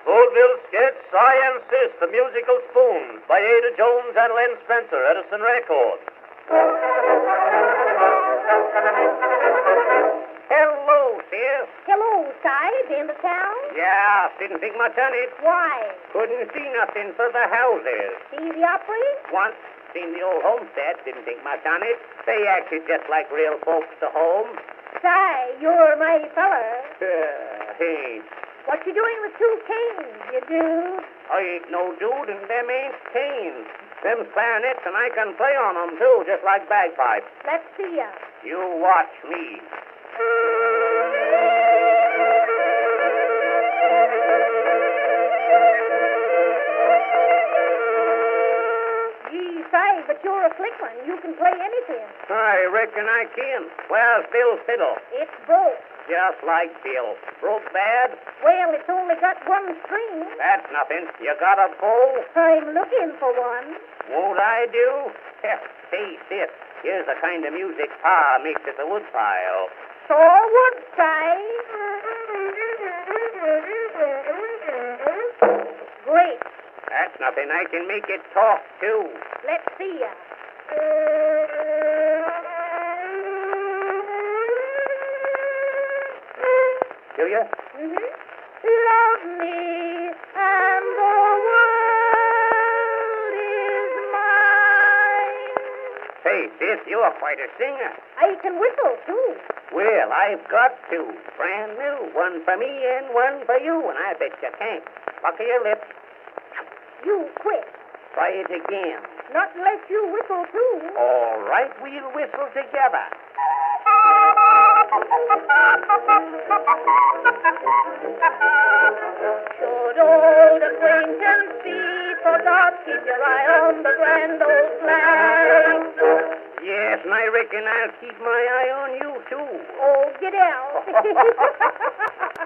Vaudeville sketch SIS The Musical Spoons by Ada Jones and Len Spencer, Edison Records. Hello, sis. Hello, Si. Been to town? Yeah, didn't think much on it. Why? Couldn't see nothing for the houses. See the Opry? Once seen the old homestead, didn't think much on it. They acted just like real folks to home. Si, you're my feller. Hey, What you doing with two canes, you dude? I ain't no dude, and them ain't canes. Them's clarinets, and I can play on 'em, too, just like bagpipes. Let's see ya. You watch me. Gee, Si, but you're a slick one. You can play anything. I reckon I can. Where's Bill's fiddle? It's broke. Just like Bill. Broke bad? Well, it's only got one string. That's nothing. You got a bow? I'm looking for one. Won't I do? Hey, sis, here's the kind of music Pa makes at the woodpile. Forward, Si. Great. That's nothing. I can make it talk, too. Let's see ya. Do you? Love me, and the world is mine. Hey, sis, you're quite a singer. I can whistle, too. Well, I've got two. Brand new. One for me and one for you, and I bet you can't. Pucker your lips. You quit. Try it again. Not unless you whistle, too. All right, we'll whistle together. Should old acquaintance be forgot, keep your eye on the grand old flag. Yes, and I reckon I'll keep my eye on you, too. Oh, get out.